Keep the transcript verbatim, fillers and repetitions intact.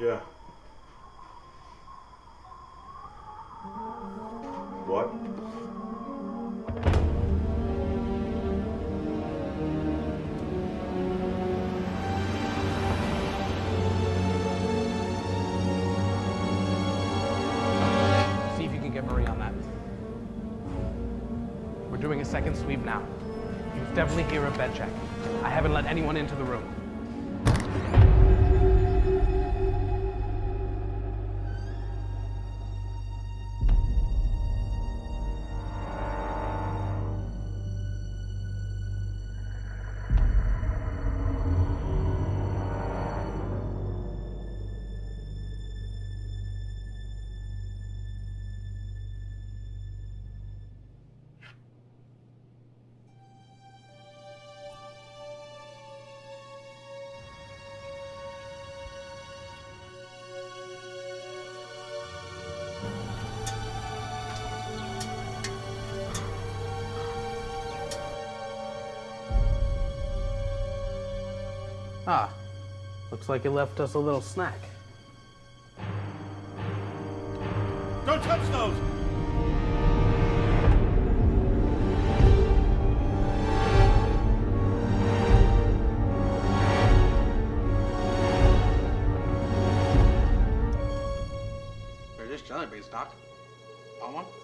Yeah. What? See if you can get Marie on that. We're doing a second sweep now. You definitely hear a bed check. I haven't let anyone into the room. Ah, looks like it left us a little snack. Don't touch those! They're just jelly beans, Doc. Want one?